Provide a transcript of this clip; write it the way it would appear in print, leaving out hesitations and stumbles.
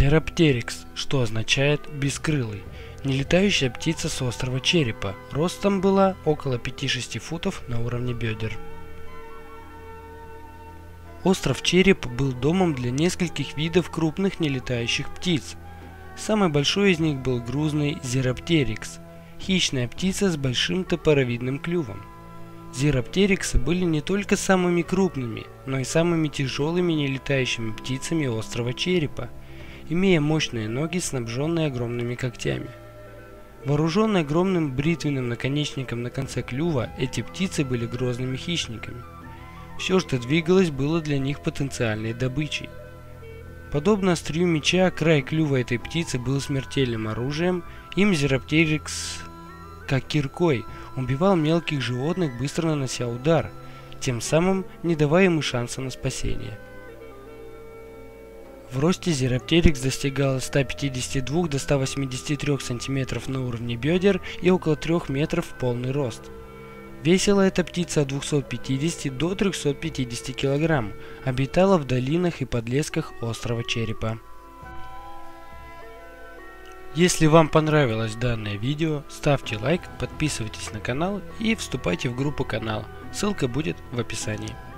Зероптерикс, что означает «бескрылый», нелетающая птица с острова Черепа, ростом была около 5-6 футов на уровне бедер. Остров Череп был домом для нескольких видов крупных нелетающих птиц. Самый большой из них был грузный Зероптерикс, хищная птица с большим топоровидным клювом. Зероптериксы были не только самыми крупными, но и самыми тяжелыми нелетающими птицами острова Черепа, имея мощные ноги, снабженные огромными когтями. Вооруженные огромным бритвенным наконечником на конце клюва, эти птицы были грозными хищниками. Все, что двигалось, было для них потенциальной добычей. Подобно острию меча, край клюва этой птицы был смертельным оружием, им Зероптерикс, как киркой, убивал мелких животных, быстро нанося удар, тем самым не давая им шанса на спасение. В росте Зероптерикс достигал от 152 до 183 см на уровне бедер и около 3 метров в полный рост. Весила эта птица от 250 до 350 кг, обитала в долинах и подлесках острова Черепа. Если вам понравилось данное видео, ставьте лайк, подписывайтесь на канал и вступайте в группу канала. Ссылка будет в описании.